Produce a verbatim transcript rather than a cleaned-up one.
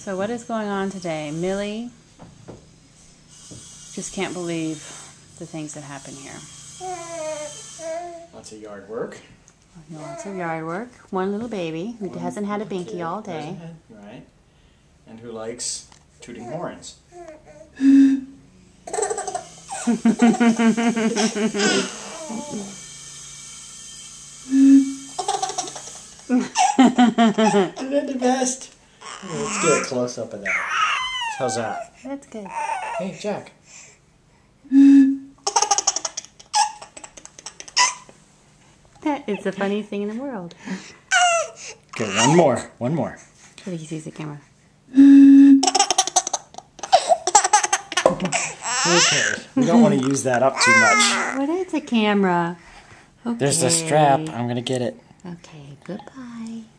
So what is going on today? Millie just can't believe the things that happen here. Lots of yard work. Lots of yard work. One little baby who One hasn't had a little binky kid all who day. hasn't had- Right. And who likes tooting horns. Isn't that the best? Let's get a close up of that. How's that? That's good. Hey, Jack. That is the funniest thing in the world. Okay, one more. One more. I think he sees the camera. Okay. We don't want to use that up too much. What is a camera? Okay. There's the strap. I'm going to get it. Okay, goodbye.